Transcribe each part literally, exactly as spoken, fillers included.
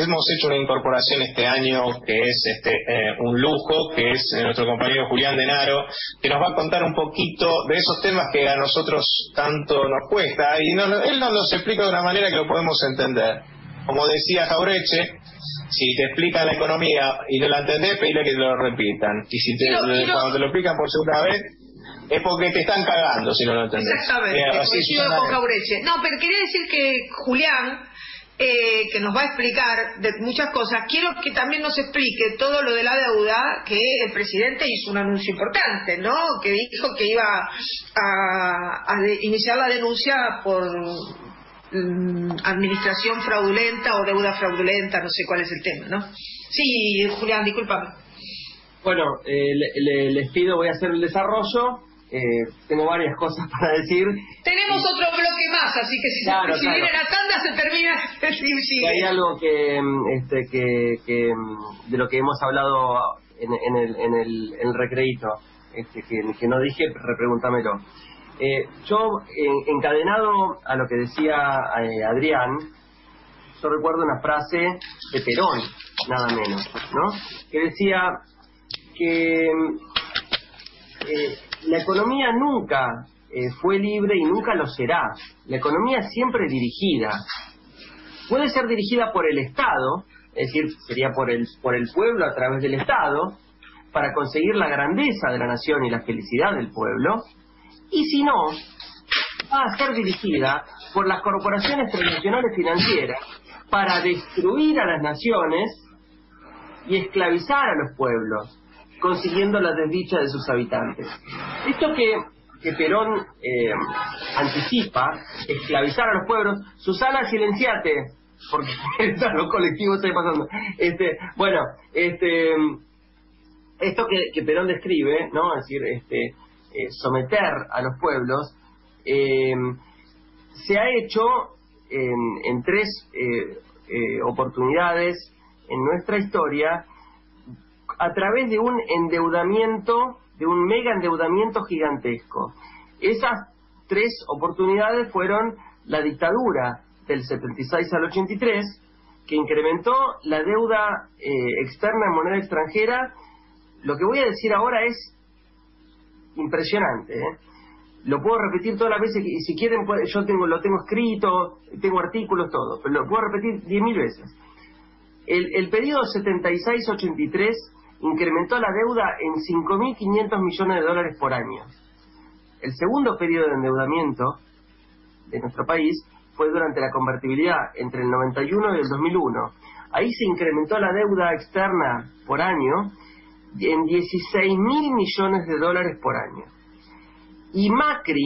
hemos hecho una incorporación este año que es este eh, un lujo, que es eh, nuestro compañero Julián Denaro, que nos va a contar un poquito de esos temas que a nosotros tanto nos cuesta, y no, él nos los explica de una manera que lo podemos entender. Como decía Jauretche, si te explican la economía y no la entendés, pedile que te lo repitan. Y si te, y lo, y lo... cuando te lo explican por segunda vez, es porque te están cagando si no lo entendés. Exactamente, eh, así coincido con Jauretche. No, pero quería decir que Julián, eh, que nos va a explicar de muchas cosas, quiero que también nos explique todo lo de la deuda, que el presidente hizo un anuncio importante, ¿no? Que dijo que iba a, a de, iniciar la denuncia por mm, administración fraudulenta o deuda fraudulenta, no sé cuál es el tema, ¿no? Sí, Julián, discúlpame. Bueno, eh, le, le, les pido, voy a hacer el desarrollo. Eh, tengo varias cosas para decir. Tenemos eh, otro bloque más, así que si, claro, se, si claro. viene la tanda se termina. Y hay algo que, este, que, que de lo que hemos hablado en, en, el, en, el, en el recreíto, este, que, que no dije, repregúntamelo. Eh, yo, en, encadenado a lo que decía eh, Adrián, yo recuerdo una frase de Perón, nada menos, ¿no? Que decía que eh, la economía nunca eh, fue libre y nunca lo será. La economía es siempre dirigida. Puede ser dirigida por el Estado, es decir, sería por el, por el pueblo a través del Estado, para conseguir la grandeza de la nación y la felicidad del pueblo, y si no, va a ser dirigida por las corporaciones transnacionales financieras para destruir a las naciones y esclavizar a los pueblos, consiguiendo la desdicha de sus habitantes. Esto que, que Perón eh, anticipa, esclavizar a los pueblos. Susana, silenciate, porque los colectivos están pasando. Este, bueno, este, esto que, que Perón describe, ¿no? Es decir, este, eh, someter a los pueblos, eh, se ha hecho en, en tres eh, eh, oportunidades en nuestra historia, a través de un endeudamiento, de un mega endeudamiento gigantesco. Esas tres oportunidades fueron la dictadura del setenta y seis al ochenta y tres, que incrementó la deuda eh, externa en moneda extranjera. Lo que voy a decir ahora es impresionante, ¿eh? Lo puedo repetir todas las veces, y si quieren, yo tengo lo tengo escrito, tengo artículos, todo, pero lo puedo repetir diez mil veces. El, el periodo setenta y seis ochenta y tres incrementó la deuda en cinco mil quinientos millones de dólares por año. El segundo periodo de endeudamiento de nuestro país fue durante la convertibilidad entre el noventa y uno y el dos mil uno. Ahí se incrementó la deuda externa por año en dieciséis mil millones de dólares por año. Y Macri,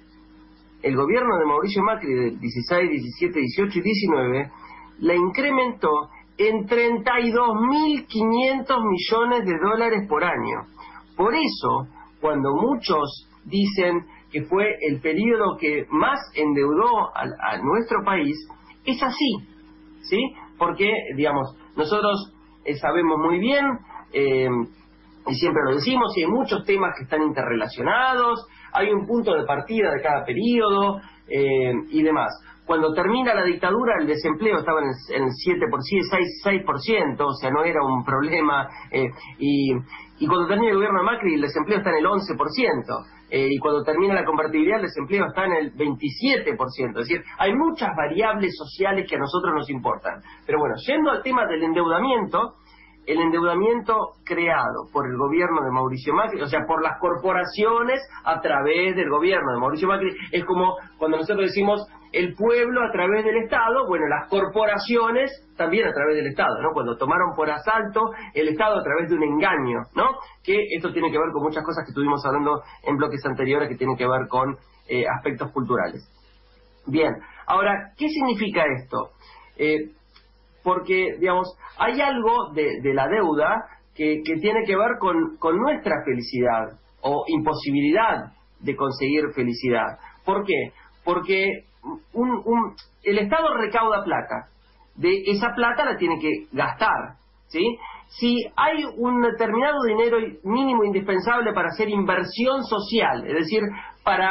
el gobierno de Mauricio Macri del dieciséis, diecisiete, dieciocho y diecinueve, la incrementó en treinta y dos mil quinientos millones de dólares por año. Por eso, cuando muchos dicen que fue el periodo que más endeudó a, a nuestro país, es así, ¿sí? Porque, digamos, nosotros eh, sabemos muy bien, eh, y siempre lo decimos, y hay muchos temas que están interrelacionados, hay un punto de partida de cada periodo, eh, y demás. Cuando termina la dictadura, el desempleo estaba en el, en el siete por ciento, seis por ciento, o sea, no era un problema. Eh, y, y cuando termina el gobierno de Macri, el desempleo está en el once por ciento. Eh, y cuando termina la convertibilidad, el desempleo está en el veintisiete por ciento. Es decir, hay muchas variables sociales que a nosotros nos importan. Pero bueno, yendo al tema del endeudamiento, el endeudamiento creado por el gobierno de Mauricio Macri, o sea, por las corporaciones a través del gobierno de Mauricio Macri, es como cuando nosotros decimos el pueblo a través del Estado, bueno, las corporaciones también a través del Estado, ¿no? Cuando tomaron por asalto el Estado a través de un engaño, ¿no? Que esto tiene que ver con muchas cosas que estuvimos hablando en bloques anteriores que tienen que ver con eh, aspectos culturales. Bien, ahora, ¿qué significa esto? Eh, porque, digamos, hay algo de, de la deuda que, que tiene que ver con, con nuestra felicidad o imposibilidad de conseguir felicidad. ¿Por qué? Porque un, un, el Estado recauda plata. De esa plata la tiene que gastar, ¿sí? Si hay un determinado dinero mínimo indispensable para hacer inversión social, es decir, para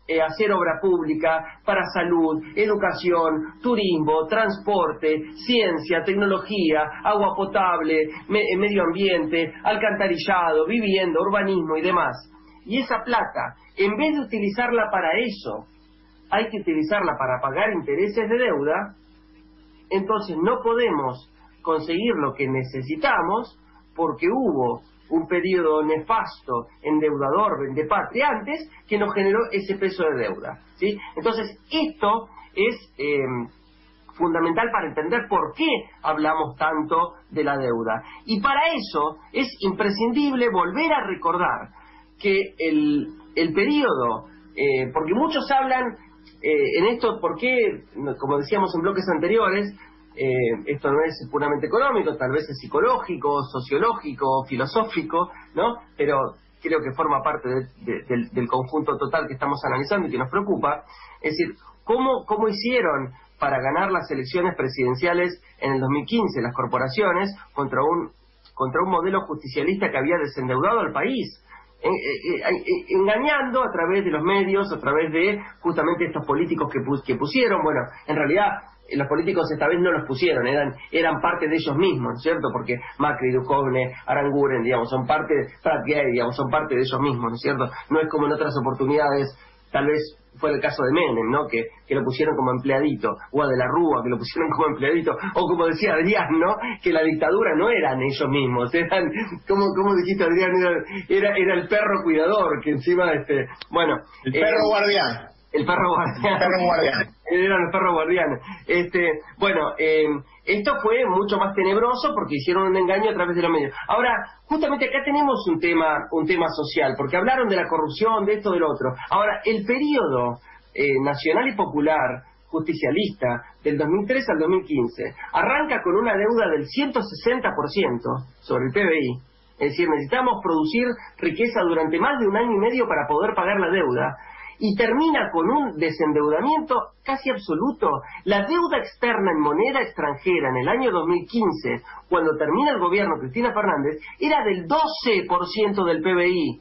eh, hacer obra pública, para salud, educación, turismo, transporte, ciencia, tecnología, agua potable, me, medio ambiente, alcantarillado, vivienda, urbanismo y demás. Y esa plata, en vez de utilizarla para eso, hay que utilizarla para pagar intereses de deuda. Entonces no podemos conseguir lo que necesitamos porque hubo un periodo nefasto, endeudador, vendepatria antes, que nos generó ese peso de deuda, ¿sí? Entonces esto es eh, fundamental para entender por qué hablamos tanto de la deuda. Y para eso es imprescindible volver a recordar que el, el periodo, eh, porque muchos hablan eh, en esto, porque, como decíamos en bloques anteriores, Eh, esto no es puramente económico, tal vez es psicológico, sociológico, filosófico, ¿no? Pero creo que forma parte de, de, del, del conjunto total que estamos analizando y que nos preocupa. Es decir, ¿cómo, cómo hicieron para ganar las elecciones presidenciales en el dos mil quince las corporaciones contra un, contra un modelo justicialista que había desendeudado al país? En, eh, eh, engañando a través de los medios, a través de justamente estos políticos que, pus, que pusieron, bueno, en realidad los políticos esta vez no los pusieron, eran eran parte de ellos mismos, ¿no es cierto? Porque Macri, Duhovne, Aranguren, digamos, son parte, Pratt Gay, digamos, son parte de ellos mismos, ¿no es cierto? No es como en otras oportunidades, tal vez fue el caso de Menem, ¿no? Que, que lo pusieron como empleadito, o a De la Rúa, que lo pusieron como empleadito, o como decía Adrián, ¿no? Que la dictadura no eran ellos mismos, eran, como como dijiste Adrián, era, era, era el perro cuidador, que encima, este, bueno... El perro eh, guardián. El perro guardián. El perro guardián. Eran los perros guardianes. Este, bueno, eh, esto fue mucho más tenebroso porque hicieron un engaño a través de los medios. Ahora, justamente acá tenemos un tema, un tema social, porque hablaron de la corrupción, de esto, del otro. Ahora, el periodo eh, nacional y popular justicialista del dos mil tres al dos mil quince arranca con una deuda del ciento sesenta por ciento sobre el P B I. Es decir, necesitamos producir riqueza durante más de un año y medio para poder pagar la deuda. Y termina con un desendeudamiento casi absoluto. La deuda externa en moneda extranjera en el año dos mil quince, cuando termina el gobierno Cristina Fernández, era del doce por ciento del P B I.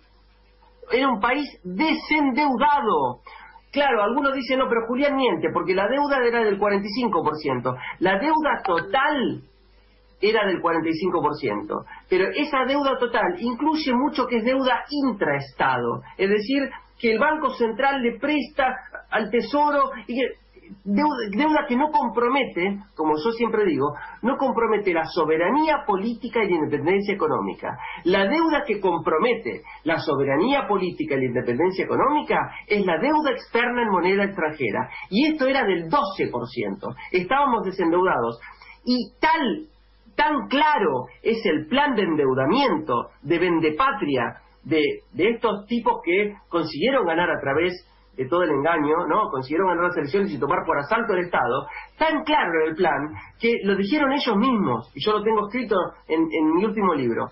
Era un país desendeudado. Claro, algunos dicen, no, pero Julián miente, porque la deuda era del cuarenta y cinco por ciento. La deuda total era del cuarenta y cinco por ciento. Pero esa deuda total incluye mucho que es deuda intraestado. Es decir, que el Banco Central le presta al Tesoro y que deuda, deuda que no compromete, como yo siempre digo, no compromete la soberanía política y la independencia económica. La deuda que compromete la soberanía política y la independencia económica es la deuda externa en moneda extranjera. Y esto era del doce por ciento. Estábamos desendeudados. Y tal, tan claro es el plan de endeudamiento, de vendepatria, De, de estos tipos que consiguieron ganar a través de todo el engaño, ¿no? Consiguieron ganar las elecciones y tomar por asalto el Estado. Tan claro era el plan que lo dijeron ellos mismos, y yo lo tengo escrito en, en mi último libro.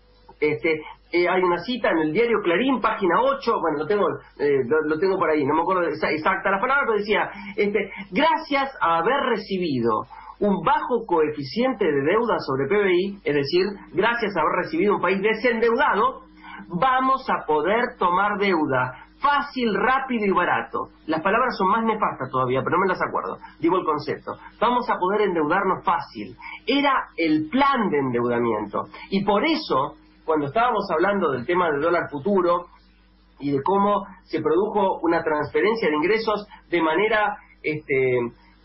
Este, eh, hay una cita en el diario Clarín, página ocho, bueno, lo tengo eh, lo, lo tengo por ahí, no me acuerdo exacta la palabra, pero decía, este, gracias a haber recibido un bajo coeficiente de deuda sobre P B I, es decir, gracias a haber recibido un país desendeudado, vamos a poder tomar deuda fácil, rápido y barato. Las palabras son más nefastas todavía, pero no me las acuerdo. Digo el concepto. Vamos a poder endeudarnos fácil. Era el plan de endeudamiento. Y por eso, cuando estábamos hablando del tema del dólar futuro y de cómo se produjo una transferencia de ingresos de manera este,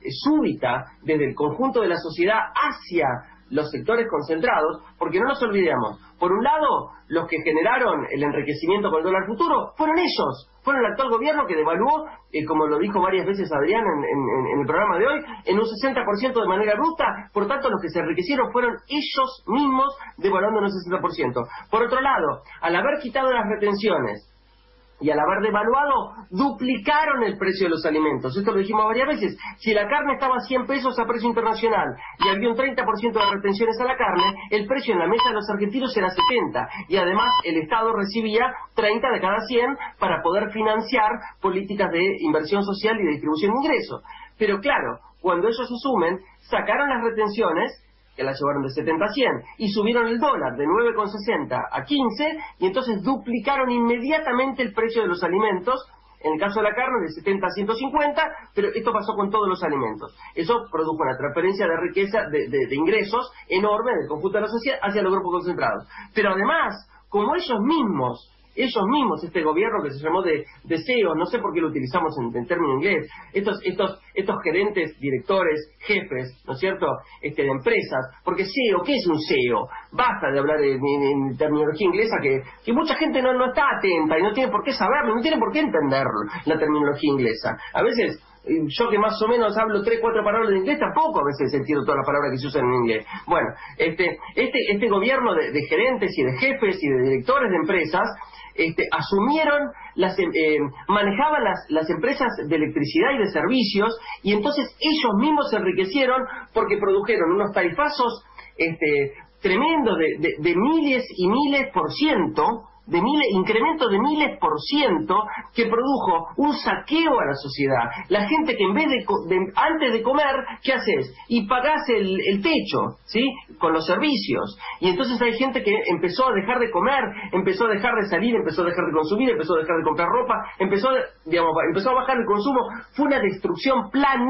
súbita desde el conjunto de la sociedad hacia los sectores concentrados, porque no nos olvidemos, por un lado, los que generaron el enriquecimiento con el dólar futuro fueron ellos, fueron el actual gobierno que devaluó, eh, como lo dijo varias veces Adrián en, en, en el programa de hoy, en un sesenta por ciento de manera bruta. Por tanto, los que se enriquecieron fueron ellos mismos devaluando en un sesenta por ciento. Por otro lado, al haber quitado las retenciones y al haber devaluado, duplicaron el precio de los alimentos. Esto lo dijimos varias veces. Si la carne estaba a cien pesos a precio internacional y había un treinta por ciento de retenciones a la carne, el precio en la mesa de los argentinos era setenta. Y además el Estado recibía treinta de cada cien para poder financiar políticas de inversión social y de distribución de ingresos. Pero claro, cuando ellos asumen, sacaron las retenciones, que la llevaron de setenta a cien, y subieron el dólar de nueve con sesenta a quince, y entonces duplicaron inmediatamente el precio de los alimentos en el caso de la carne de setenta a ciento cincuenta, pero esto pasó con todos los alimentos. Eso produjo una transferencia de riqueza, de, de, de ingresos enorme del conjunto de la sociedad hacia los grupos concentrados. Pero además, como ellos mismos, ellos mismos, este gobierno que se llamó de, de C E O, no sé por qué lo utilizamos en, en término inglés, estos, estos, estos gerentes, directores, jefes, ¿no es cierto?, este, de empresas, porque C E O, ¿qué es un C E O? Basta de hablar en, en, en terminología inglesa que, que mucha gente no, no está atenta y no tiene por qué saberlo, no tiene por qué entender la terminología inglesa. A veces, yo que más o menos hablo tres, cuatro palabras de inglés, tampoco a veces entiendo todas las palabras que se usan en inglés. Bueno, este, este, este gobierno de, de gerentes y de jefes y de directores de empresas, Este, asumieron, las, eh, manejaban las, las empresas de electricidad y de servicios, y entonces ellos mismos se enriquecieron porque produjeron unos tarifazos este, tremendos de, de, de miles y miles por ciento, de miles, incremento de miles por ciento, que produjo un saqueo a la sociedad. La gente que en vez de, de antes de comer, ¿qué haces? Y pagás el, el techo, ¿sí?, con los servicios. Y entonces hay gente que empezó a dejar de comer, empezó a dejar de salir, empezó a dejar de consumir, empezó a dejar de comprar ropa, empezó, digamos, empezó a bajar el consumo. Fue una destrucción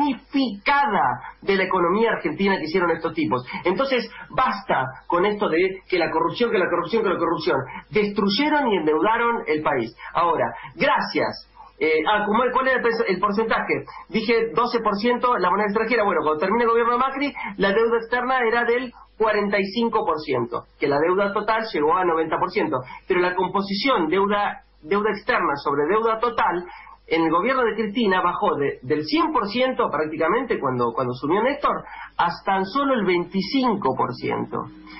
planificada de la economía argentina que hicieron estos tipos. Entonces, basta con esto de que la corrupción, que la corrupción, que la corrupción. Destruyeron y endeudaron el país. Ahora, gracias. Eh, ah, ¿cuál era el porcentaje? Dije doce por ciento la moneda extranjera. Bueno, cuando termine el gobierno de Macri, la deuda externa era del cuarenta y cinco por ciento, que la deuda total llegó a noventa por ciento. Pero la composición deuda, deuda externa sobre deuda total en el gobierno de Cristina bajó de, del cien por ciento prácticamente cuando, cuando asumió Néstor hasta tan solo el veinticinco por ciento.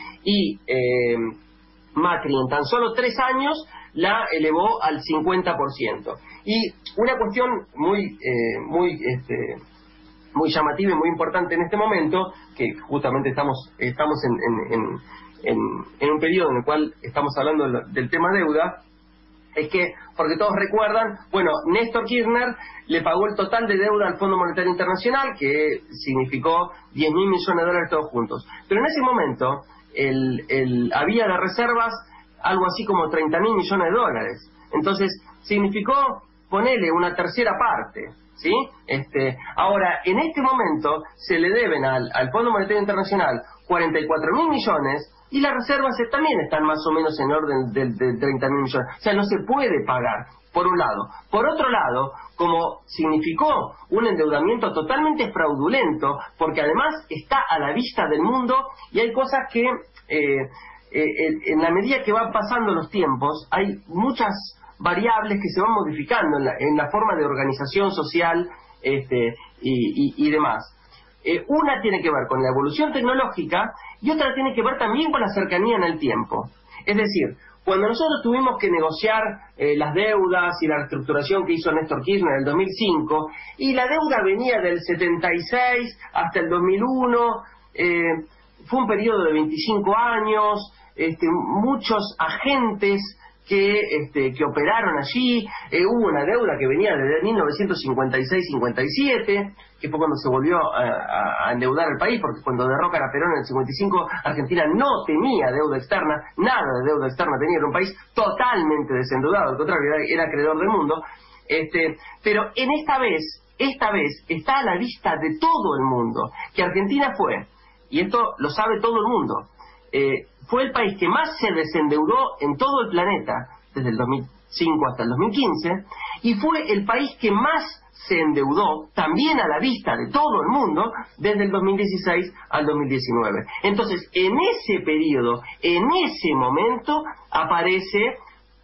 Y eh, Macri en tan solo tres años la elevó al cincuenta por ciento. Y una cuestión muy eh, muy este, muy llamativa y muy importante en este momento, que justamente estamos estamos en, en, en, en, en un periodo en el cual estamos hablando del, del tema deuda, es que, porque todos recuerdan, bueno, Néstor Kirchner le pagó el total de deuda al Fondo Monetario Internacional, que significó diez mil millones de dólares todos juntos. Pero en ese momento El, el, había de reservas algo así como treinta mil millones de dólares. Entonces, significó ponerle una tercera parte, ¿sí? Este, ahora, en este momento, se le deben al, al Fondo Monetario Internacional cuarenta y cuatro mil millones, y las reservas también están más o menos en orden de, de treinta mil millones. O sea, no se puede pagar, por un lado. Por otro lado, como significó un endeudamiento totalmente fraudulento, porque además está a la vista del mundo, y hay cosas que, eh, eh, en la medida que van pasando los tiempos, hay muchas variables que se van modificando en la, en la forma de organización social este, y, y, y demás. Eh, una tiene que ver con la evolución tecnológica y otra tiene que ver también con la cercanía en el tiempo. Es decir, cuando nosotros tuvimos que negociar eh, las deudas y la reestructuración que hizo Néstor Kirchner en el dos mil cinco, y la deuda venía del setenta y seis hasta el dos mil uno, eh, fue un periodo de veinticinco años, este, muchos agentes que, este, que operaron allí, eh, hubo una deuda que venía desde mil novecientos cincuenta y seis cincuenta y siete, que fue cuando se volvió a, a, a endeudar el país, porque cuando derrocan a Perón en el cincuenta y cinco, Argentina no tenía deuda externa, nada de deuda externa tenía, era un país totalmente desendeudado, al contrario, era, era acreedor del mundo, este, pero en esta vez, esta vez está a la vista de todo el mundo, que Argentina fue, y esto lo sabe todo el mundo, eh, fue el país que más se desendeudó en todo el planeta, desde el dos mil cinco hasta el dos mil quince, y fue el país que más se endeudó, también a la vista de todo el mundo, desde el dos mil dieciséis al dos mil diecinueve. Entonces, en ese periodo, en ese momento, aparece,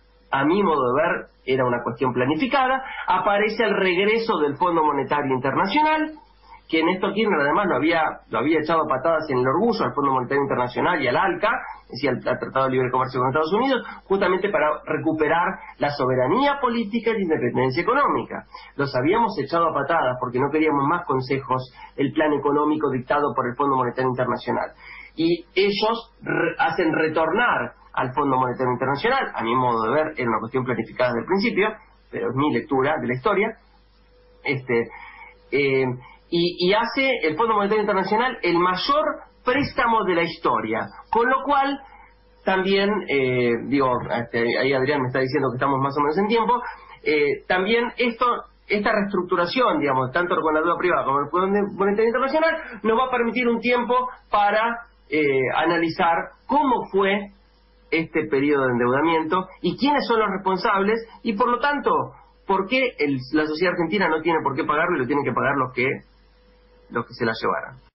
a mi modo de ver, era una cuestión planificada, aparece el regreso del Fondo Monetario Internacional, que Néstor Kirchner además lo había, lo había echado a patadas en el orgullo al Fondo Monetario Internacional y al ALCA, es decir, al, al Tratado de Libre Comercio con Estados Unidos, justamente para recuperar la soberanía política y la independencia económica. Los habíamos echado a patadas porque no queríamos más consejos, el plan económico dictado por el Fondo Monetario Internacional. Y ellos re- hacen retornar al Fondo Monetario Internacional, a mi modo de ver, era una cuestión planificada desde el principio, pero es mi lectura de la historia, este... Eh, Y, y hace el Fondo Monetario Internacional el mayor préstamo de la historia, con lo cual también, eh, digo, ahí Adrián me está diciendo que estamos más o menos en tiempo, eh, también esto, esta reestructuración, digamos, tanto con la deuda privada como el Fondo Monetario Internacional, nos va a permitir un tiempo para eh, analizar cómo fue este periodo de endeudamiento y quiénes son los responsables y, por lo tanto, por qué el, la sociedad argentina no tiene por qué pagarlo y lo tienen que pagar los que, los que se la llevaran.